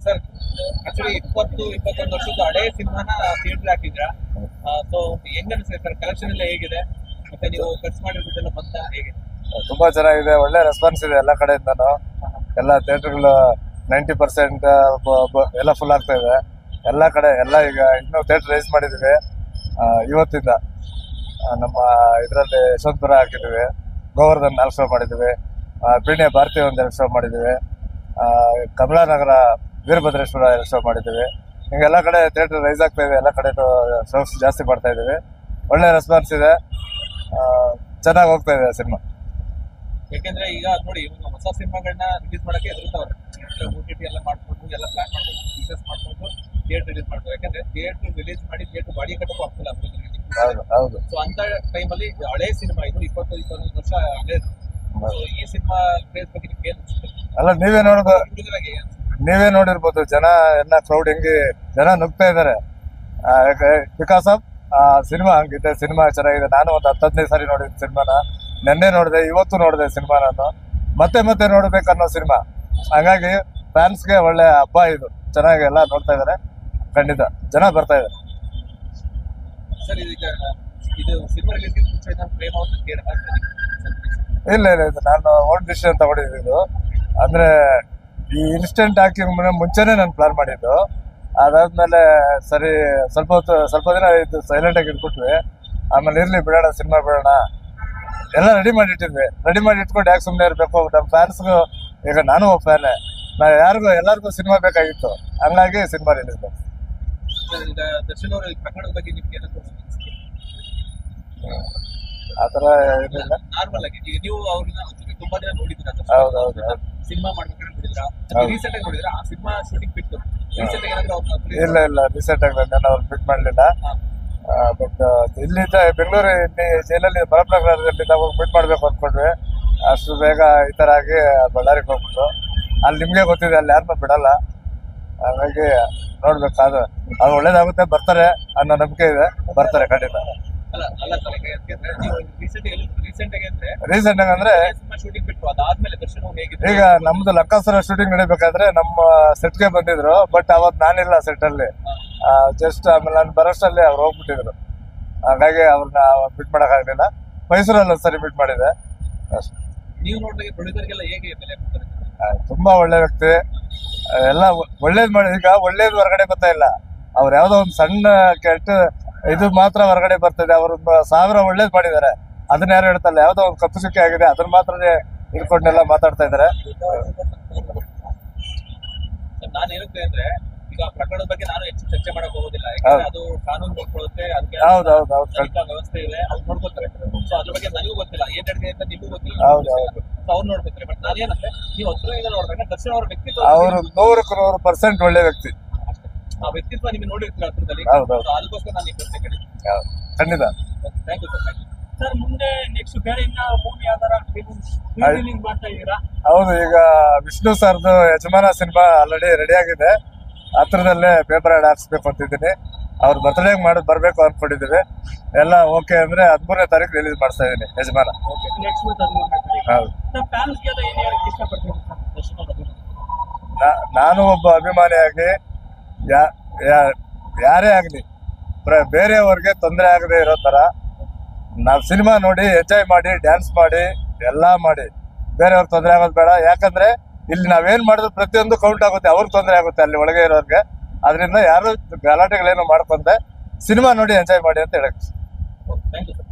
Sir actually 21 ವರ್ಷದ ಹಳೆ ಸಿನಿಮಾನ ಥಿಯೇಟರ್ ಹಾಕಿದ್ರ. ಸೊ ಹೆಂಗ ಅನ್ಸುತ್ತೆ ಸರ್? ಕಲೆಕ್ಷನ್ ಎಲ್ಲ ಹೇಗಿದೆ? ಮತ್ತೆ ನೀವು ಖರ್ಚು ಮಾಡಿರೋದೆಲ್ಲ ಬಂತ ಹೇಗೆ? ತುಂಬಾ ಚೆನ್ನಾಗಿದೆ, ಒಳ್ಳೆ ರೆಸ್ಪಾನ್ಸ್ ಇದೆ ಎಲ್ಲ ಕಡೆಯಿಂದನು. ಎಲ್ಲ ಥಿಯೇಟರ್ಗಳು 90% ಎಲ್ಲ ಫುಲ್ ಆಗ್ತಾ ಇದೆ ಎಲ್ಲ ಕಡೆ. ಎಲ್ಲ ಈಗ ಇನ್ನೂ ಥಿಯೇಟರ್ ರೈಸ್ ಮಾಡಿದೀವಿ ಇವತ್ತಿಂದ. ನಮ್ಮ ಇದರಲ್ಲಿ ಯಶವಂತಪುರ ಹಾಕಿದೀವಿ, ಗೋವರ್ಧನ್ 4 ಶೋ ಮಾಡಿದೀವಿ, ಪೀಣ್ಯ ಭಾರತಿ 1 ಶೋ ಮಾಡಿದೀವಿ, ಕಮಲಾನಗರ ವೀರಭದ್ರೇಶ್ವರ 2 ಶೋ ಮಾಡಿದೀವಿ. ಹಿಂಗೆಲ್ಲ ಕಡೆ ಥಿಯೇಟರ್ ರೈಸ್ ಆಗ್ತಾ ಇದೆ, ಎಲ್ಲ ಕಡೆ ಶೋಸ್ ಜಾಸ್ತಿ ಮಾಡ್ತಾ ಇದೀವಿ. ಒಳ್ಳೆ ರೆಸ್ಪಾನ್ಸ್ ಇದೆ, ಚೆನ್ನಾಗಿ ಹೋಗ್ತಾ ಇದೆ ಸಿನಿಮಾ. ಯಾಕೆಂದ್ರೆ ಈಗ ನೋಡಿ ಹೊಸ ಸಿನಿಮಾಗಳನ್ನ ರಿಲೀಸ್ ಮಾಡಕ್ಕೆ ಹೆದರ್ತಾವ್ರೆ. OTT ಎಲ್ಲ ಮಾಡ್ಕೊಂಡು ಎಲ್ಲ ಪ್ಲಾನ್ ಮಾಡ್ಕೊಂಡು ಬಿಸ್ನೆಸ್ ಮಾಡ್ಕೊಂಡು ಥಿಯೇಟರ್ ರಿಲೀಸ್ ಮಾಡ್ತಾರೆ. ಯಾಕಂದ್ರೆ ಥಿಯೇಟರ್ ರಿಲೀಸ್ ಮಾಡಿ ಥಿಯೇಟರ್ ಬಾಡಿ ಕಟ್ಟಕ್ಕೂ ಆಗ್ತಿಲ್ಲ. ಹೌದು. ಸೊ ಅಂತ ಟೈಮಲ್ಲಿ ಹಳೆ ಸಿನಿಮಾ ಇದು 21 ವರ್ಷ ಹಳೇದು. ಈ ಸಿನಿಮಾ ಕ್ರೇಜ್ ಬಗ್ಗೆ ನಿಮ್ಗೆ ಏನು ಅನ್ಸುತ್ತೆ? ಅಲ್ಲ, ನೀವೇ ನೋಡಿರ್ಬೋದು ಜನ ಎಲ್ಲ ಕ್ರೌಡ್ ಹೆಂಗೆ ಜನ ನುಗ್ತಾ ಇದಾರೆ. ಬಿಕಾಸ್ ಆಫ್ ಸಿನಿಮಾ ಹಂಗಿದೆ. ಸಿನಿಮಾ ಚೆನ್ನಾಗಿದೆ. ನಾನು ಒಂದು 10-15 ಸಾರಿ ನೋಡಿದ ಸಿನಿಮಾನ. ನೆನ್ನೆ ನೋಡಿದೆ, ಇವತ್ತು ನೋಡಿದೆ ಸಿನಿಮಾ. ನಾನು ಮತ್ತೆ ನೋಡ್ಬೇಕನ್ನೋ ಸಿನಿಮಾ. ಹಾಗಾಗಿ ಫ್ಯಾನ್ಸ್ಗೆ ಒಳ್ಳೆ ಹಬ್ಬ ಇದು. ಚೆನ್ನಾಗಿ ಎಲ್ಲ ನೋಡ್ತಾ ಇದಾರೆ. ಖಂಡಿತ ಜನ ಬರ್ತಾ ಇದಾರೆ. ಸರ್ ಇದು ಸಿನಿಮಾ ರಿಲೀಸ್ ಮುಂಚೆ ಪ್ರೇಮ ಇಲ್ಲ ಇದು ನಾನು ಓನ್ ಡಿಸಿಷನ್ ತಗೊಂಡಿದ್ದು. ಅಂದ್ರೆ ಈ ಇನ್ಸ್ಟೆಂಟ್ ಹಾಕಿಂಗ್ ಮುಂಚೆನೆ ನಾನು ಪ್ಲಾನ್ ಮಾಡಿದ್ದು. ಅದಾದ್ಮೇಲೆ ಸರಿ ಸ್ವಲ್ಪ ದಿನ ಇದು ಸೈಲೆಂಟ್ ಆಗಿ ಇಟ್ಬಿಟ್ವಿ. ಆಮೇಲೆ ಇರ್ಲಿ ಬಿಡೋಣ, ಸಿನಿಮಾ ಬಿಡೋಣ ಎಲ್ಲ ರೆಡಿ ಮಾಡಿ ಇಟ್ಕೊಂಡು ಯಾಕೆ ಸುಮ್ಮನೆ ಇರಬೇಕು? ನಮ್ಮ ಫ್ಯಾನ್ಸ್ಗೂ ಈಗ ನಾನು ಒಬ್ಬ ಫ್ಯಾನೆ, ಎಲ್ಲರಿಗೂ ಸಿನಿಮಾ ಬೇಕಾಗಿತ್ತು. ಹಂಗಾಗಿ ಸಿನಿಮಾ ರಿಲೀಸ್ ಮಾಡಿ. ದರ್ಶನ್ ಅವರ ಪ್ರಕರಣದ ಬಗ್ಗೆ ನಿಮ್ಗೆ ಏನಾದ್ರು ಆತರ ಏನಿಲ್ಲ. ನಾರ್ಮಲ್ ಆಗಿ ಈಗ ನೀವು ಅವ್ರನ್ನ ತುಂಬಾ ದಿನ ನೋಡಿದ್ರ, ಹೌದೌದು, ಸಿನಿಮಾ ಮಾಡ್ಬೇಕಾದ್ರೆ ನೋಡಿದ್ರ, ರೀಸೆಂಟ್ ಆಗಿ ನೋಡಿದ್ರ? ಆ ಸಿನಿಮಾ ಶೂಟಿಂಗ್ ಬಿಟ್ಟು ರೀಸೆಂಟ್ ಆಗಿ ಇಲ್ಲ ರೀಸೆಂಟ್ ಆಗಿ ನಾನು ಅವ್ರು ಬಿಟ್ ಮಾಡ್ಲಿಲ್ಲ. ಬಟ್ ಇಲ್ಲಿಂದ ಬೆಂಗಳೂರು ಇಲ್ಲಿ ಜೈಲಲ್ಲಿ ಬರಪ್ನಗರದಲ್ಲಿ ನಾವು ಬಿಟ್ ಮಾಡ್ಬೇಕು ಅಂದ್ಕೊಂಡ್ವಿ. ಅಷ್ಟು ಬೇಗ ಈ ತರ ಆಗಿ ಬಳ್ಳಾರಿಗೆ ಹೋಗ್ಬಿಟ್ರು. ಅಲ್ಲಿ ನಿಮ್ಗೆ ಗೊತ್ತಿದೆ, ಅಲ್ಲಿ ಯಾರನ್ನೂ ಬಿಡಲ್ಲ. ಹಾಗಾಗಿ ನೋಡ್ಬೇಕು, ಅದು ಒಳ್ಳೇದಾಗುತ್ತೆ. ಬರ್ತಾರೆ ಅನ್ನೋ ನಂಬಿಕೆ ಇದೆ, ಬರ್ತಾರೆ ಖಂಡಿತ. ರೀಸೆಂಟ್ ಆಗಿ ಅಂದ್ರೆ ಈಗ ನಮ್ದು ಲಕ್ಕಾಸುರ ಶೂಟಿಂಗ್ ನಡಿಬೇಕಾದ್ರೆ ನಮ್ಮ ಸೆಟ್ಗೆ ಬಂದಿದ್ರು. ಬಟ್ ಅವತ್ ನಾನಿಲ್ಲ ಸೆಟ್ ಅಲ್ಲಿ. ಜಸ್ಟ್ ಆಮೇಲೆ ನಾನು ಬರೋಷ್ಟಲ್ಲಿ ಅವ್ರು ಹೋಗ್ಬಿಟ್ಟಿದ್ರು. ಹಾಗಾಗಿ ಅವ್ರನ್ನ ಬಿಟ್ ಮಾಡಕ್ ಆಗ್ಲಿಲ್ಲ. ಮೈಸೂರಲ್ಲಿ ಸರಿ ಬಿಟ್ ಮಾಡಿದೆ. ನೀವು ನೋಡಿದಾಗ ಪ್ರೊಡ್ಯೂಸರ್ಗೆಲ್ಲ ಹೇಗೆ ತುಂಬಾ ಒಳ್ಳೆ ವ್ಯಕ್ತಿ, ಎಲ್ಲ ಒಳ್ಳೇದ್ ಮಾಡಿ. ಈಗ ಒಳ್ಳೇದ್ ಹೊರಗಡೆ ಬರ್ತಾ ಇಲ್ಲ. ಅವ್ರು ಯಾವ್ದೋ ಒಂದು ಸಣ್ಣ ಕೆಟ್ಟ ಇದು ಮಾತ್ರ ಹೊರಗಡೆ ಬರ್ತದೆ. ಅವ್ರು 1000 ಒಳ್ಳೇದ್ ಮಾಡಿದ್ದಾರೆ, ಅದನ್ನ ಯಾರು ಹೇಳ್ತಲ್ಲ. ಯಾವ್ದೋ ಒಂದು ಕಪ್ಪು ಚುಕ್ಕಿ ಆಗಿದೆ, ಅದನ್ನ ಮಾತ್ರನೇ ಇಟ್ಕೊಂಡೆಲ್ಲ ಮಾತಾಡ್ತಾ ಇದಾರೆ. ನಾನು ಏನಕ್ಕೆ ಅಂದ್ರೆ ಈಗ ಪ್ರಕರಣದ ಬಗ್ಗೆ ನಾನು ಹೆಚ್ಚು ಚರ್ಚೆ ಮಾಡಕ್ ಹೋಗೋದಿಲ್ಲ. ಯಾಕಂದ್ರೆ ಅದು ಕಾನೂನು ನೋಡ್ಕೊಳ್ಳುತ್ತೆ, ಅದಕ್ಕೆ ವ್ಯವಸ್ಥೆ ಇದೆ, ಅವ್ರು ನೋಡ್ಕೊತಾರೆ. ಸೊ ಅದ್ರ ಬಗ್ಗೆ ನನಗೂ ಗೊತ್ತಿಲ್ಲ, ಏನ್ ನಡೆದಿದೆ ಅಂತ ನಿಮಗೂ ಗೊತ್ತಿಲ್ಲ, ಅವ್ರು ನೋಡ್ಕೊತಾರೆ. ಬಟ್ ನಾನೇನಂದ್ರೆ ನೀವು ಹತ್ರ ನೋಡ್ಬೇಕು, ದರ್ಶನ್ ಅವರ ವ್ಯಕ್ತಿತ್ವ ಅವರು 100% ಒಳ್ಳೆ ವ್ಯಕ್ತಿ. ಆ ವ್ಯಕ್ತಿತ್ವ ನಿಮಗೆ ನೋಡಿರ್ತೀರ ಹತ್ರದಲ್ಲಿ. ಅದಕ್ಕೋಸ್ಕರ ನಾನು ಈ ಪ್ರಶ್ನೆ ಕೇಳಿದ್ದೀನಿ. ಖಂಡಿತ. Thank you sir. ಸರ್ ಮುಂದೆ ನೆಕ್ಸ್ಟ್ ಬೇರೆ ಇನ್ನ ಮೂವಿ ಯಾವ್ದಾರ ಮಾಡ್ತಾ ಇದ್ದೀರಾ? ಹೌದು, ಈಗ ವಿಷ್ಣು ಸರ್ದು ಯಜಮಾನ ಸಿನಿಮಾ ಆಲ್ರೆಡಿ ರೆಡಿ ಆಗಿದೆ. ಹತ್ರದಲ್ಲೇ ಪೇಪರ್ ಆಡ್ ಹಾಕ್ಸ್ಬೇಕು ಅಂತಿದ್ದೀನಿ. ಅವ್ರ ಬರ್ತ್ಡೇ ಬರ್ಬೇಕು ಅನ್ಕೊಂಡಿದೀವಿ. ಎಲ್ಲ ಓಕೆ ಅಂದ್ರೆ 13ನೇ ತಾರೀಕು ರಿಲೀಸ್ ಮಾಡ್ತಾ ಇದೀನಿ ಯಜಮಾನ. ನಾನು ಒಬ್ಬ ಅಭಿಮಾನಿಯಾಗಿ ಯಾರೇ ಆಗ್ಲಿ ಬೇರೆಯವ್ರಿಗೆ ತೊಂದರೆ ಆಗದೆ ಇರೋ ತರ ನಾವ್ ಸಿನಿಮಾ ನೋಡಿ ಎಂಜಾಯ್ ಮಾಡಿ, ಡ್ಯಾನ್ಸ್ ಮಾಡಿ, ಎಲ್ಲಾ ಮಾಡಿ, ಬೇರೆಯವ್ರಿಗೆ ತೊಂದರೆ ಆಗೋದು ಬೇಡ. ಯಾಕಂದ್ರೆ ಇಲ್ಲಿ ನಾವೇನ್ ಮಾಡಿದ್ರು ಪ್ರತಿಯೊಂದು ಕೌಂಟ್ ಆಗುತ್ತೆ, ಅವ್ರಿಗೆ ತೊಂದರೆ ಆಗುತ್ತೆ ಅಲ್ಲಿ ಒಳಗೆ ಇರೋರ್ಗೆ. ಅದರಿಂದ ಯಾರು ಗಲಾಟೆಗಳೇನು ಮಾಡ್ಕೊಂಡೆ ಸಿನಿಮಾ ನೋಡಿ ಎಂಜಾಯ್ ಮಾಡಿ ಅಂತ ಹೇಳಕ್.